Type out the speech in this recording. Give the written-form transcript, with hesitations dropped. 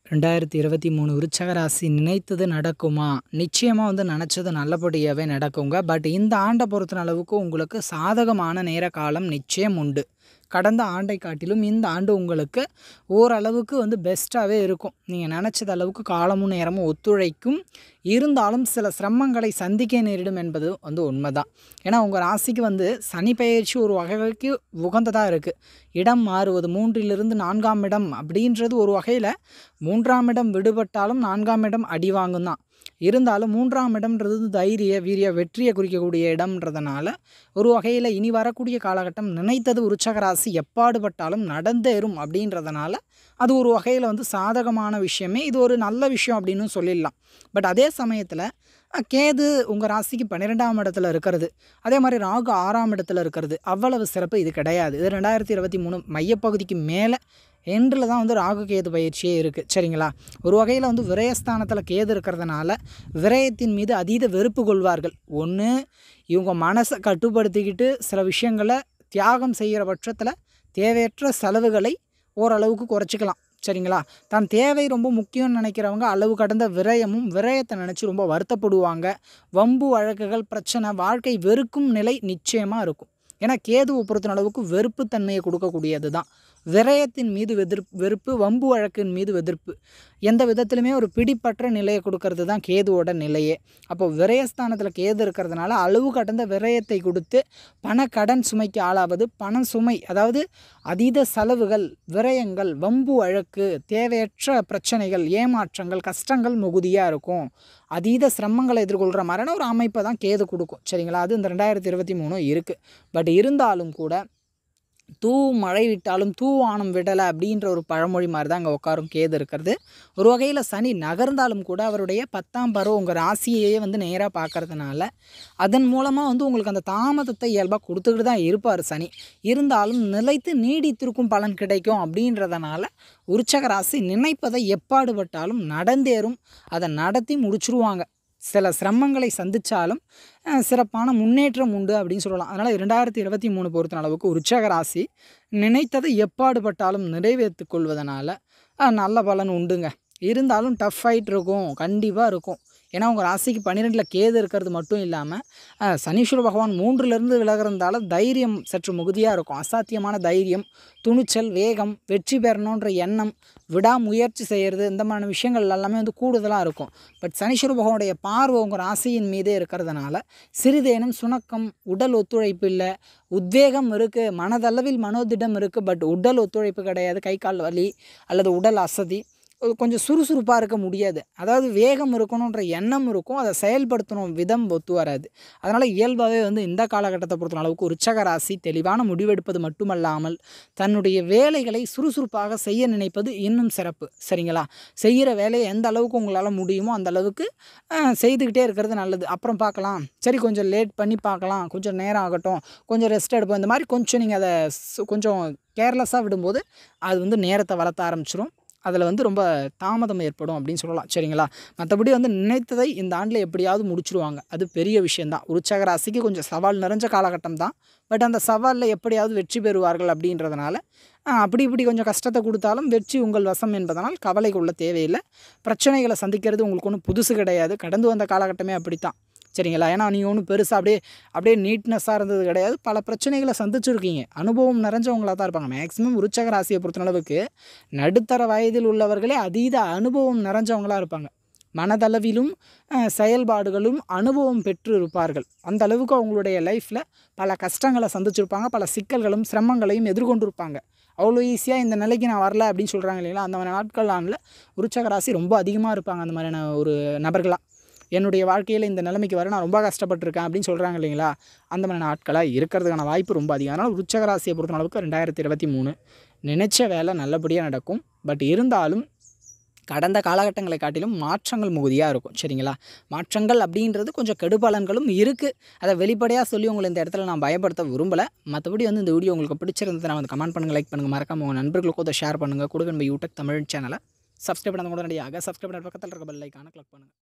2023 விருச்சக ராசி நினைத்தது நடக்குமா? நிச்சயமா நெனச்சது நல்லபடியாவே நடக்குங்க. பட் இந்த ஆண்ட பொறுத்த அளவுக்கு உங்களுக்கு சாதகமான நேர காலம் நிச்சயம் உண்டு. கடந்த ஆண்டை காட்டிலும் இந்த ஆண்டு உங்களுக்கு ஓரளவுக்கு பெஸ்ட்டாவே இருக்கும். நீங்க நெனச்சது அளவுக்கு காலமும் நேரமும் ஒத்துழைக்கும். இருந்தாலும் சில சிரமங்களை சந்திக்க நேரிடும் என்பது உண்மதான். ஏன்னா உங்க ராசிக்கு சனி பெயர்ச்சி ஒரு வகைக்கு உகந்ததா இருக்கு. இடம் மாறுவது 3லிருந்து 4ஆம் இடம் அப்படின்றது ஒரு வகையில 3ஆம் இடம் விடுபட்டாலும் 4ஆம் இடம் அடி வாங்கும் தான். இருந்தாலும் 3ஆம் இடம்ன்றது தைரிய, வீரிய, வெற்றியை குறிக்கக்கூடிய இடம்ன்றதுனால ஒரு வகையில் இனி வரக்கூடிய காலகட்டம் நினைத்தது விருச்சக ராசி எப்பாடுபட்டாலும் நடந்தேறும் அப்படின்றதுனால அது ஒரு வகையில் சாதகமான விஷயமே. இது ஒரு நல்ல விஷயம் அப்படின்னு சொல்லிடலாம். பட் அதே சமயத்தில் கேது உங்கள் ராசிக்கு 12ஆம் இடத்துல இருக்கிறது, அதே மாதிரி ராகு 6ஆம் இடத்துல இருக்கிறது அவ்வளவு சிறப்பு இது கிடையாது. இது 2023 மையப்பகுதிக்கு மேலே எண்டில் தான் ராகு கேது பயிற்சியே இருக்குது. சரிங்களா? ஒரு வகையில் விரயஸ்தானத்தில் கேது இருக்கிறதுனால விரயத்தின் மீது அதீத வெறுப்பு கொள்வார்கள். ஒன்று இவங்க மனசை கட்டுப்படுத்திக்கிட்டு சில விஷயங்களை தியாகம் செய்கிற பட்சத்தில் தேவையற்ற செலவுகளை ஓரளவுக்கு குறைச்சிக்கலாம். சரிங்களா? தான் தேவை ரொம்ப முக்கியம்னு நினைக்கிறவங்க அளவு கடந்த விரயத்தை நினச்சி ரொம்ப வருத்தப்படுவாங்க. வம்பு வழக்குகள், பிரச்சனை, வாழ்க்கை வெறுக்கும் நிலை நிச்சயமாக இருக்கும். ஏன்னா கேதுவை பொறுத்த அளவுக்கு வெறுப்புத்தன்மையை கொடுக்கக்கூடியது தான். விரயத்தின் மீது வெறுப்பு, வம்பு வழக்கின் மீது எதிர்ப்பு, எந்த விதத்திலுமே ஒரு பிடிப்பற்ற நிலையை கொடுக்கறது தான் கேதுவோட நிலையே. அப்போ விரயஸ்தானத்தில் கேது இருக்கிறதுனால அளவு கடந்த விரயத்தை கொடுத்து பண கடன் சுமைக்கு ஆளாவது, பண சுமை அதாவது அதீத செலவுகள், விரயங்கள், வம்பு வழக்கு, தேவையற்ற பிரச்சனைகள், ஏமாற்றங்கள், கஷ்டங்கள் மிகுதியாக இருக்கும். அதீத சிரமங்களை எதிர்கொள்கிற மாதிரியான ஒரு அமைப்பை தான் கேது கொடுக்கும். சரிங்களா? அது இந்த 2023 இருக்குது. பட் இருந்தாலும் கூட மழை விட்டாலும் வானம் விடலை அப்படின்ற ஒரு பழமொழி மாதிரி தான் அங்கே உட்காரும் கேது இருக்கிறது. ஒரு வகையில் சனி நகர்ந்தாலும் கூட அவருடைய 10ஆம் பருவம் உங்கள் ராசியையே நேராக பார்க்கறதுனால அதன் மூலமாக உங்களுக்கு அந்த தாமதத்தை இயல்பாக கொடுத்துக்கிட்டு தான் இருப்பார் சனி. இருந்தாலும் நிலைத்து நீடித்திருக்கும் பலன் கிடைக்கும் அப்படின்றதுனால விருச்சக ராசி நினைப்பதை எப்பாடுபட்டாலும் நடந்தேறும். அதை நடத்தி முடிச்சுருவாங்க. சில சிரமங்களை சந்தித்தாலும் சிறப்பான முன்னேற்றம் உண்டு அப்படின்னு சொல்லலாம். அதனால் 2023 பொறுத்த அளவுக்கு விருச்சக ராசி நினைத்ததை எப்பாடுபட்டாலும் நிறைவேற்றி கொள்வதனால நல்ல பலன் உண்டுங்க. இருந்தாலும் டஃப் ஃபைட் இருக்கும், கண்டிப்பாக இருக்கும். ஏன்னா உங்கள் ராசிக்கு 12ல் கேது இருக்கிறது மட்டும் இல்லாமல் சனீஸ்வர பகவான் 3லிருந்து விலகிறதால தைரியம் சற்று மிகுதியாக இருக்கும். அசாத்தியமான தைரியம், துணிச்சல், வேகம், வெற்றி பெறணுன்ற எண்ணம், விடாமுயற்சி செய்கிறது, இந்த மாதிரி விஷயங்கள் எல்லாமே கூடுதலாக இருக்கும். பட் சனீஸ்வர பகவானுடைய பார்வை உங்கள் ராசியின் மீதே இருக்கிறதுனால சிறிதேனும் சுணக்கம், உடல் ஒத்துழைப்பு இல்லை, உத்வேகம் இருக்குது, மனதளவில் மனோதிடம் இருக்குது, பட் உடல் ஒத்துழைப்பு கிடையாது. கை கால் வலி அல்லது உடல் அசதி, கொஞ்சம் சுறுசுறுப்பாக இருக்க முடியாது. அதாவது வேகம் இருக்கணுன்ற எண்ணம் இருக்கும், அதை செயல்படுத்தணும் விதம் ஒத்து வராது. அதனால் இயல்பாகவே இந்த காலகட்டத்தை பொறுத்த அளவுக்கு விருச்சக ராசி தெளிவான முடிவெடுப்பது மட்டுமல்லாமல் தன்னுடைய வேலைகளை சுறுசுறுப்பாக செய்ய நினைப்பது இன்னும் சிறப்பு. சரிங்களா? செய்கிற வேலையை எந்த அளவுக்கு உங்களால் முடியுமோ அந்த அளவுக்கு செய்துக்கிட்டே இருக்கிறது நல்லது. அப்புறம் பார்க்கலாம், சரி கொஞ்சம் லேட் பண்ணி பார்க்கலாம், கொஞ்சம் நேரம் ஆகட்டும், கொஞ்சம் ரெஸ்ட் எடுப்போம், இந்த மாதிரி கொஞ்சம் நீங்கள் அதை கொஞ்சம் கேர்லெஸ்ஸாக விடும்போது அது நேரத்தை வளர்த்த ஆரம்பிச்சிடும். அதில் ரொம்ப தாமதம் ஏற்படும் அப்படின்னு சொல்லலாம். சரிங்களா? மற்றபடி நினைத்ததை இந்த ஆண்டில் எப்படியாவது முடிச்சுடுவாங்க. அது பெரிய விஷயந்தான். விருச்சக ராசிக்கு கொஞ்சம் சவால் நிறைஞ்ச காலகட்டம் தான். பட் அந்த சவாலில் எப்படியாவது வெற்றி பெறுவார்கள் அப்படின்றதுனால இப்படி கொஞ்சம் கஷ்டத்தை கொடுத்தாலும் வெற்றி உங்கள் வசம் என்பதனால் கவலை கொள்ள தேவையில்லை. பிரச்சனைகளை சந்திக்கிறது உங்களுக்கு ஒன்றும் புதுசு கிடையாது. கடந்து வந்த காலகட்டமே அப்படித்தான். சரிங்களா? ஏன்னா நீங்கள் ஒன்றும் பெருசாக அப்படியே நீட்னஸாக இருந்தது கிடையாது. பல பிரச்சனைகளை சந்திச்சுருக்கீங்க. அனுபவம் நிறைஞ்சவங்களாக தான் இருப்பாங்க. மேக்ஸிமம் விருச்சக ராசியை பொறுத்தளவுக்கு நடுத்தர வயதில் உள்ளவர்களே அதீத அனுபவம் நிறைஞ்சவங்களாக இருப்பாங்க. மனதளவிலும் செயல்பாடுகளும் அனுபவம் பெற்று இருப்பார்கள். அந்த அளவுக்கு அவங்களுடைய லைஃப்பில் பல கஷ்டங்களை சந்திச்சிருப்பாங்க, பல சிக்கல்களும் சிரமங்களையும் எதிர்கொண்டிருப்பாங்க. அவ்வளோ ஈஸியாக இந்த நிலைக்கு நான் வரல அப்படின்னு சொல்கிறாங்க இல்லைங்களா? அந்த மாதிரி நாட்களான விருச்சக ராசி ரொம்ப அதிகமாக இருப்பாங்க. அந்த மாதிரியான ஒரு நபர்களாக என்னுடைய வாழ்க்கையில் இந்த நிலைமைக்கு வர நான் ரொம்ப கஷ்டப்பட்டுருக்கேன் அப்படின்னு சொல்கிறாங்க இல்லைங்களா? அந்த மாதிரி நாட்களாக இருக்கிறதுக்கான வாய்ப்பு ரொம்ப அதிகம். அதனால் விருச்சக ராசியை பொறுத்த அளவுக்கு 2023 நினைச்ச வேலை நல்லபடியாக நடக்கும். பட் இருந்தாலும் கடந்த காலகட்டங்களை காட்டிலும் மாற்றங்கள் மிகுதியாக இருக்கும். சரிங்களா? மாற்றங்கள் அப்படின்றது கொஞ்சம் கெடுபலன்களும் இருக்குது. அதை வெளிப்படையாக சொல்லி உங்களை இந்த இடத்துல நான் பயப்படுத்த விரும்பலை. மற்றபடி இந்த வீடியோ உங்களுக்கு பிடிச்சிருந்தது நான் கமெண்ட் பண்ணுங்கள், லைக் பண்ணுங்கள், மறக்காம உங்கள் நண்பர்களுக்கும் அதை ஷேர் பண்ணுங்கள். கொடுங்க நம்ம யூடியூப் தமிழ் சேனலை சப்ஸ்கிரைப் பண்ணாத உடனடியாக சப்ஸ்கிரைப் பண்ண பக்கத்தில் இருக்க பெல் ஐகானை கிளிக் பண்ணுங்கள்.